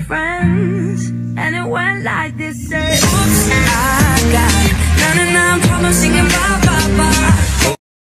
friends, and it went like this. Say, oops, I got na na na